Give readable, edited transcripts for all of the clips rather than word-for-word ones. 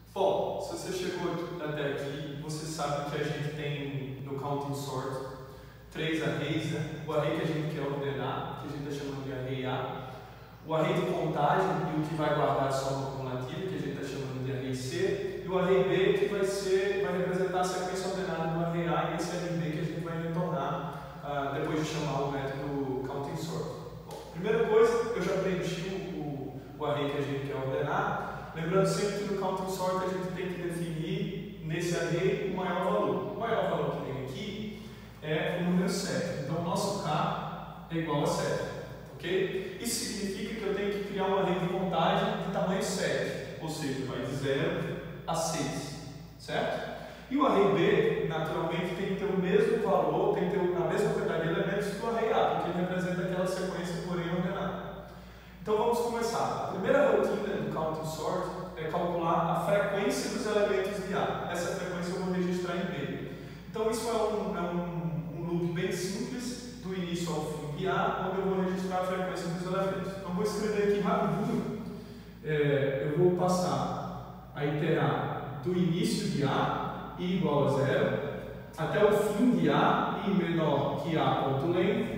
Bom, se você chegou até aqui, você sabe que a gente tem no Counting Sort 3 arrays, né? O array que a gente quer ordenar, que a gente está chamando de array A, o array de contagem e o que vai guardar a soma cumulativa, que a gente está chamando de array C, e o array B, que vai representar a sequência ordenada do array A, e esse array B que a gente vai retornar depois de chamar o método Counting Sort. Bom, primeira coisa, eu já preenchi o array que a gente quer ordenar. Lembrando sempre que no Counting Sort a gente tem que definir nesse array o maior valor. O maior valor que tem aqui é o número 7. Então o nosso K é igual a 7. Ok? Isso significa que eu tenho que criar um array de contagem de tamanho 7. Ou seja, vai de 0 a 6. Certo? E o array B, naturalmente, tem que ter o mesmo valor, tem que ter a mesma quantidade de elementos do array A, porque ele representa aquela sequência, porém ordenada. Então vamos começar. A primeira rotina do Counting Sort é calcular a frequência dos elementos de A. Essa frequência eu vou registrar em B. Então isso é um loop bem simples, do início ao fim de A, onde eu vou registrar a frequência dos elementos. Então vou escrever aqui rapidinho. Eu vou passar a iterar do início de A, I igual a 0, até o fim de A, I menor que A.length.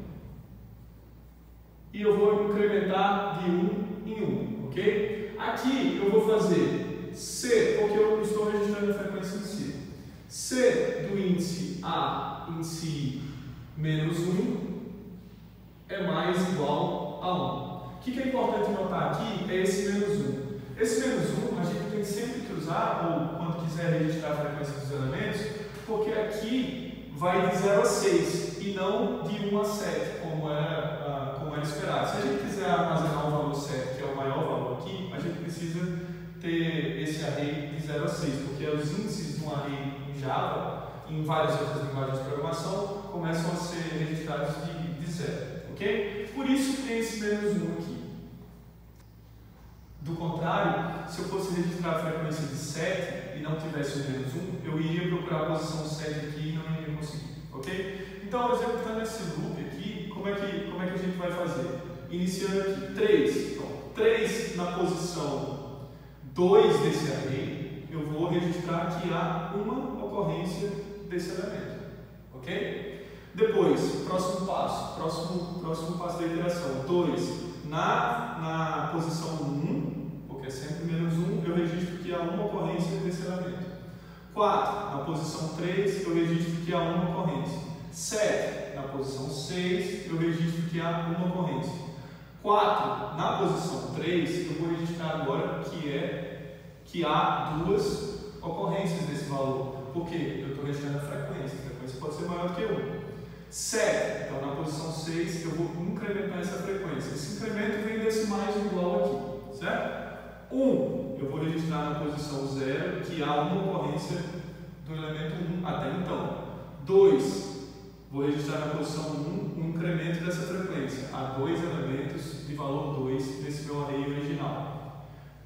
E eu vou incrementar de 1 em 1, ok? Aqui eu vou fazer C, porque eu estou registrando a frequência em C. C do índice A em si menos 1 é mais igual a 1. O que é importante notar aqui é esse menos 1. Esse menos 1 a gente tem sempre que usar, ou quando quiser registrar a frequência dos elementos, porque aqui vai de 0 a 6 e não de 1 a 7, como era esperado. Se a gente quiser armazenar o valor 7, que é o maior valor aqui, a gente precisa ter esse array de 0 a 6, porque os índices de um array em Java e em várias outras linguagens de programação começam a ser registrados de 0, ok? Por isso tem esse menos 1 aqui. Do contrário, se eu fosse registrar a frequência de 7 e não tivesse o menos 1, eu iria procurar a posição 7 aqui e não iria conseguir, ok? Então, executando esse loop aqui, como é que a gente vai fazer? Iniciando aqui 3. Então, 3 na posição 2 desse array, eu vou registrar que há uma ocorrência desse elemento, ok? Depois, próximo passo da iteração, 2. Na posição 1, porque é sempre menos 1, eu registro que há uma ocorrência desse elemento. 4. Na posição 3, eu registro que há uma ocorrência. 7. Na posição 6, eu registro que há uma ocorrência. 4. Na posição 3, eu vou registrar agora que há duas ocorrências desse valor. Por quê? Eu estou registrando a frequência. A frequência pode ser maior do que 1. 7. Então, na posição 6, eu vou incrementar essa frequência. Esse incremento vem desse mais igual aqui, certo? 1. Eu vou registrar na posição 0 que há uma ocorrência do elemento 1 até então. 2. Vou registrar na posição 1 um incremento dessa frequência. Há 2 elementos de valor 2 nesse meu array original.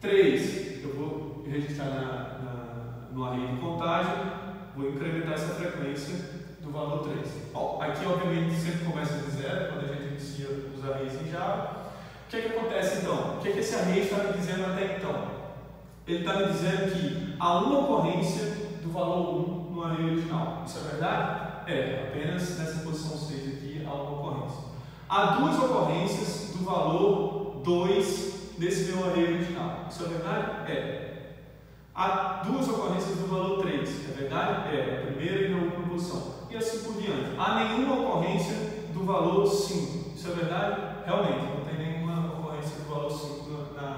3. Eu vou registrar no array de contagem, vou incrementar essa frequência do valor 3. Bom, aqui obviamente sempre começa de 0, quando a gente inicia os arrays em Java. O que acontece então? O que esse array está me dizendo até então? Ele está me dizendo que há uma ocorrência do valor 1 no array original. Isso é verdade? Apenas nessa posição 6 aqui há uma ocorrência. Há 2 ocorrências do valor 2 desse meu array original. Isso é verdade? Há 2 ocorrências do valor 3. É verdade? A primeira e a última posição. E assim por diante. Há nenhuma ocorrência do valor 5. Isso é verdade? Realmente, não tem nenhuma ocorrência do valor 5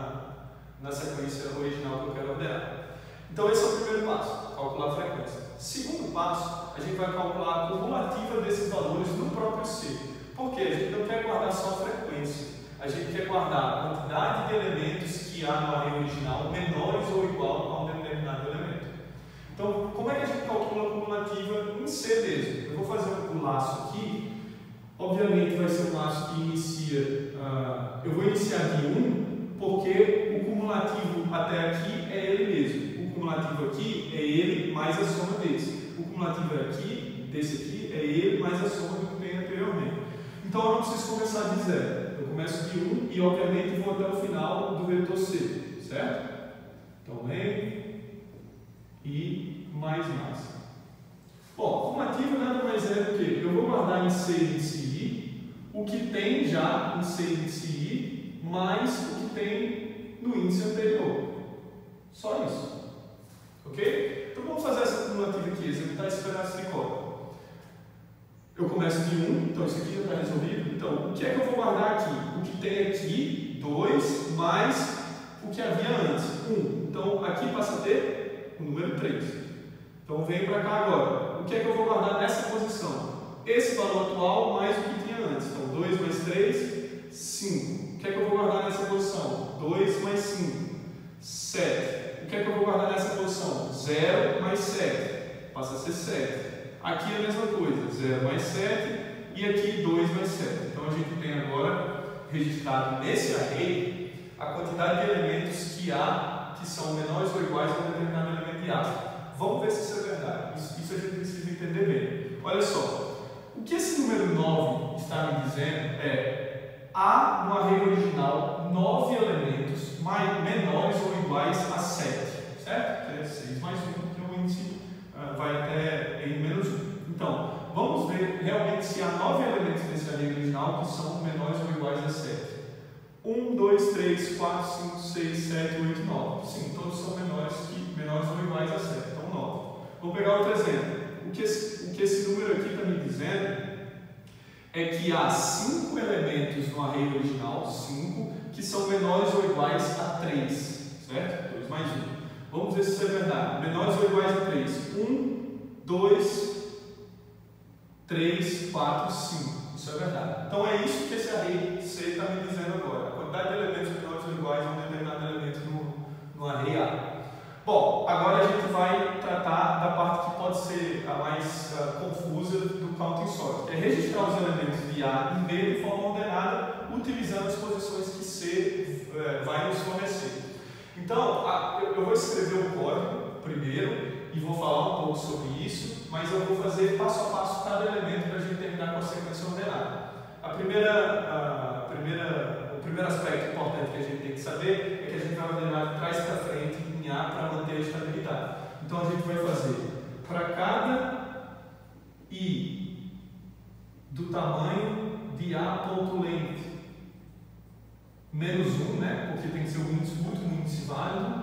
na sequência original que eu quero ordenar. Então esse é o primeiro passo, calcular a frequência. Segundo passo, a gente vai calcular a cumulativa desses valores no próprio C. Por quê? A gente não quer guardar só a frequência. A gente quer guardar a quantidade de elementos que há no array original menores ou igual a um determinado elemento. Então, como é que a gente calcula a cumulativa em C mesmo? Eu vou fazer um laço aqui. Obviamente vai ser um laço que inicia... eu vou iniciar de 1, porque o cumulativo até aqui é ele mesmo. O cumulativo aqui é ele mais a soma desse. O cumulativo desse aqui é ele mais a soma do que tem anteriormente. Então eu não preciso começar de 0. Eu começo de 1 e obviamente vou até o final do vetor C, certo? Então vem I mais. Bom, formativa nada mais é do que eu vou guardar em C índice I o que tem já em C índice I mais o que tem no índice anterior. Só isso. Ok? Então vamos fazer essa cumulativa aqui, executar esse pedaço de código. Eu começo de 1, então isso aqui já está resolvido. Então, o que é que eu vou guardar aqui? O que tem aqui, 2, mais o que havia antes, 1. Então, aqui passa a ter o número 3. Então, vem para cá agora. O que é que eu vou guardar nessa posição? Esse valor atual mais o que tinha antes. Então, 2 mais 3, 5. O que é que eu vou guardar nessa posição? 2 mais 5, 7. O que é que eu vou guardar nessa posição? 0 mais 7. Passa a ser 7. Aqui é a mesma coisa, 0 mais 7 e aqui 2 mais 7. Então a gente tem agora registrado nesse array a quantidade de elementos que há que são menores ou iguais a um determinado elemento de A. Vamos ver se isso é verdade. Isso a gente precisa entender bem. Olha só, o que esse número 9 está me dizendo é há no array original 9 elementos menores ou iguais a 7, certo? Que é 6 mais 1, que é o índice vai até em menos 1. Então, vamos ver realmente se há 9 elementos nesse array original que são menores ou iguais a 7. 1, 2, 3, 4, 5, 6, 7, 8, 9. Sim, todos são menores ou iguais a 7. Então, 9. Vou pegar outro exemplo. O que esse número aqui está me dizendo é que há 5 elementos no array original, 5, que são menores ou iguais a 3. Certo? 2 mais 1. Vamos ver se isso é verdade. Menores ou iguais a 3. 1, 2, 3, 4, 5. Isso é verdade. Então é isso que esse array C está me dizendo agora. A quantidade de elementos menores ou iguais a um determinado elemento no array A. Bom, agora a gente vai tratar da parte que pode ser a mais confusa do counting sort, que é registrar os elementos de A em B de forma ordenada, utilizando as posições que C vai nos fornecer. Então, eu vou escrever o código primeiro e vou falar um pouco sobre isso, mas eu vou fazer passo a passo cada elemento para a gente terminar com a sequência ordenada. O primeiro aspecto importante que a gente tem que saber é que a gente vai ordenar de trás para frente em A para manter a estabilidade. Então a gente vai fazer para cada I do tamanho de A.length menos 1, né? Porque tem que ser o último índice válido,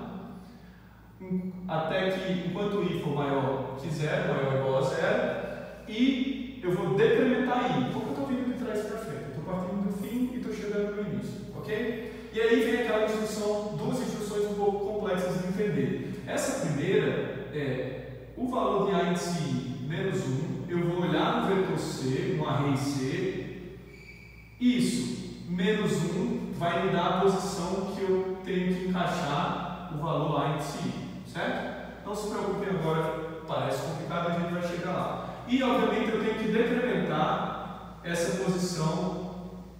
até que, enquanto I for maior que 0, maior ou igual a 0, e eu vou decrementar I, porque eu estou vindo de trás para frente, eu estou partindo do fim e estou chegando no início, ok? E aí vem aquela instrução, duas instruções um pouco complexas de entender. Essa primeira é o valor de A índice I menos 1, eu vou olhar no vetor C, no array C, isso, menos 1, vai me dar a posição que eu tenho que encaixar o valor A índice I, certo? Não se preocupem agora, parece complicado, a gente vai chegar lá. E, obviamente, eu tenho que decrementar essa posição,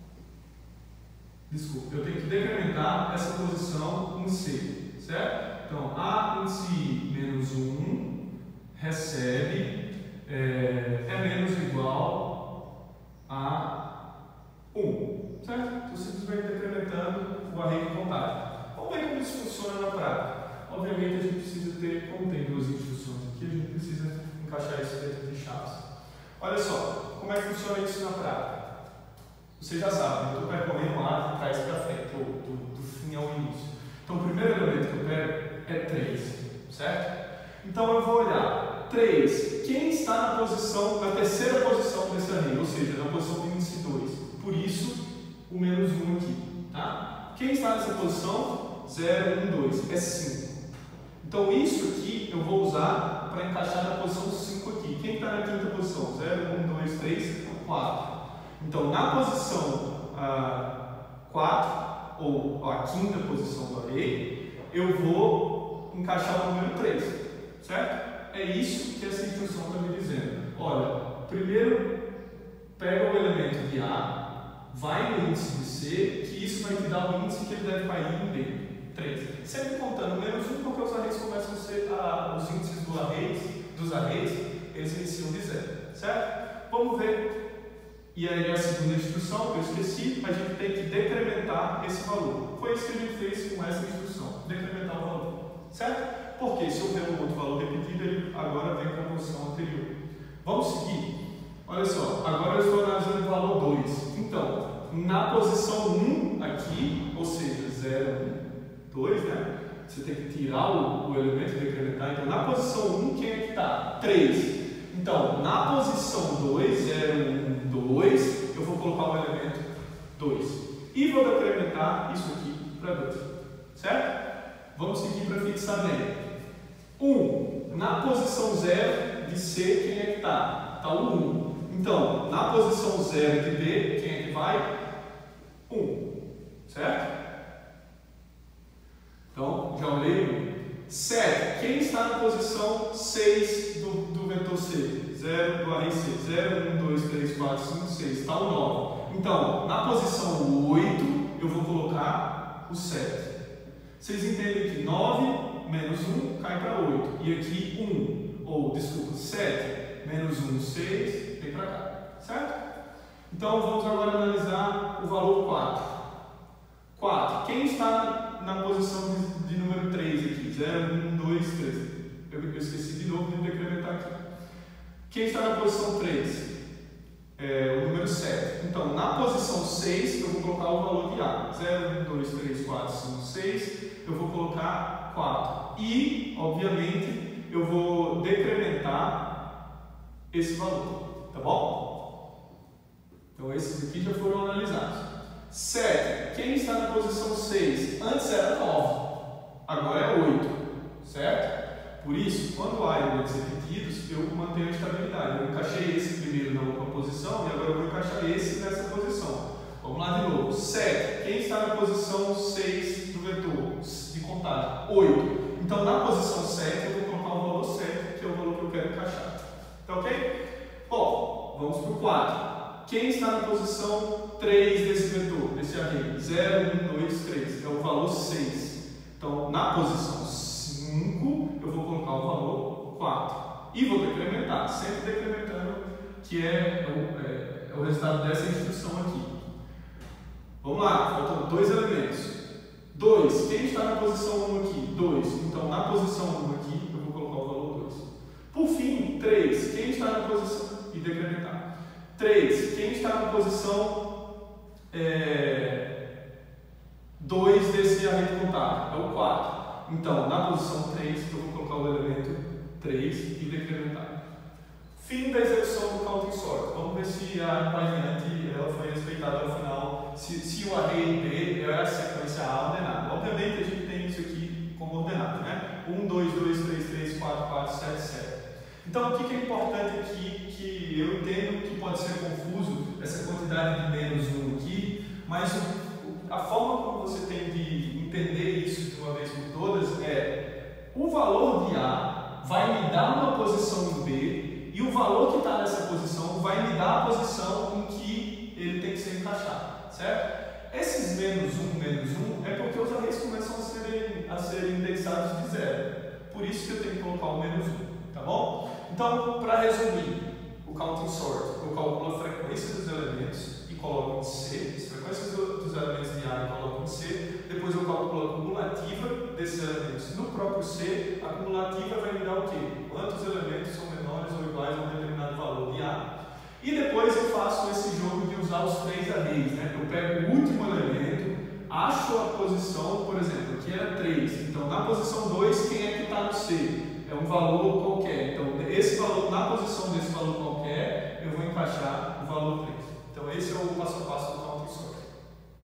eu tenho que decrementar essa posição em C, certo? Então, A índice I menos 1 recebe, é menos ou igual a 1, certo? Estou simplesmente decrementando o array de contagem. Vamos ver como isso funciona na prática. Obviamente, a gente precisa ter, como tem duas instruções aqui, a gente precisa encaixar isso dentro de chaves. Olha só, como é que funciona isso na prática? Vocês já sabem, eu estou percorrendo lá de trás para frente, do fim ao início. Então, o primeiro elemento que eu pego é 3, certo? Então, eu vou olhar 3, quem está na terceira posição desse array, ou seja, na posição do índice 2. Por isso, o menos 1 aqui, tá? Quem está nessa posição? 0, 1, 2, é 5. Então, isso aqui eu vou usar para encaixar na posição 5 aqui. Quem está na quinta posição? 0, 1, 2, 3, 4. Então, na posição 4, ou a quinta posição do array, eu vou encaixar o número 3, certo? É isso que essa instrução está me dizendo. Olha, primeiro pega o elemento de A, vai no índice de C, que isso vai te dar o índice que ele deve cair em B. 3. Sempre contando menos 1, porque os arrays começam a ser, os índices dos arrays, eles iniciam de 0, certo? Vamos ver. E aí a segunda instrução, que eu esqueci, a gente tem que decrementar esse valor. Foi isso que a gente fez com essa instrução, decrementar o valor, certo? porque se houver um outro valor repetido, ele agora vem com a posição anterior. Vamos seguir? Olha só, agora eu estou analisando o valor 2. Então, na posição 1 aqui, ou seja, 0, 1, 2, né? Você tem que tirar o elemento e decrementar. Então, na posição 1, quem é que está? 3. Então, na posição 2, 0, 1, 2, eu vou colocar o elemento 2. E vou decrementar isso aqui para 2. Certo? Vamos seguir para fixar bem. 1. Na posição 0 de C, quem é que está? Está o 1. Então, na posição 0 de B, quem é que vai? 1. Certo? Então, já olhei. 7. Quem está na posição 6 do vetor C? 0 do array C. 0, 1, 2, 3, 4, 5, 6. Está o 9. Então, na posição 8, eu vou colocar o 7. Vocês entendem que 9 menos 1 cai para 8. E aqui 1, ou desculpa, 7 menos 1, 6, vem para cá. Certo? Então, vamos agora analisar o valor 4. 4. Quem está na posição de número 3 aqui? 0, 1, 2, 3. Eu esqueci de novo de decrementar aqui. Quem está na posição 3? O número 7. Então, na posição 6, eu vou colocar o valor de A. 0, 1, 2, 3, 4, 5, 6. Eu vou colocar 4. E, obviamente, eu vou decrementar esse valor. Tá bom? Então, esses aqui já foram analisados. 7. Quem está na posição 6? Antes era 9. Agora é 8. Certo? Por isso, quando há elementos repetidos, eu mantenho a estabilidade. Eu encaixei esse primeiro na outra posição e agora eu vou encaixar esse nessa posição. Vamos lá de novo. 7. Quem está na posição 6 do vetor de contagem? 8. Então, na posição 7, eu vou colocar o valor 7, que é o valor que eu quero encaixar. Tá ok? Bom, vamos para o 4. Quem está na posição 3 desse vetor, desse array? 0, 1, 2, 3. É o valor 6. Então, na posição 5, eu vou colocar o valor 4. E vou decrementar, sempre decrementando, que é o resultado dessa instrução aqui. Vamos lá, faltam 2 elementos. 2. Quem está na posição 1 aqui? 2. Então, na posição 1 aqui, eu vou colocar o valor 2. Por fim, 3. Quem está na posição... E decrementar. 3. Quem está na posição 2 desse array de contagem? É o 4. Então, na posição 3, eu vou colocar o elemento 3 e decrementar. Fim da execução do counting sort. Vamos ver se a invariante ela foi respeitada ao final. Se o array B é a sequência A ordenada. Obviamente, a gente tem isso aqui como ordenado, né? 1, 2, 2, 3, 3, 4, 4, 7, 7. Então, o que é importante aqui, que eu entendo que pode ser confuso, essa quantidade de menos 1 aqui, mas a forma como você tem de entender isso de uma vez por todas é o valor de A vai me dar uma posição em B e o valor que está nessa posição vai me dar a posição em que ele tem que ser encaixado, certo? Esses menos 1 é porque os arrays começam a serem indexados de 0. Por isso que eu tenho que colocar o menos 1, tá bom? Então, para resumir, o counting sort, eu calculo a frequência dos elementos e coloco em C, as frequências dos elementos de A e coloco em C, depois eu calculo a cumulativa desses elementos no próprio C, a cumulativa vai me dar o quê? Quantos elementos são menores ou iguais a um determinado valor de A. E depois eu faço esse jogo de usar os 3 arrays, né? Eu pego o último elemento, acho a posição, por exemplo, aqui era 3, então na posição 2, quem é que está no C? É um valor qualquer. Então, esse valor, na posição desse valor qualquer, eu vou encaixar o valor 3. Então, esse é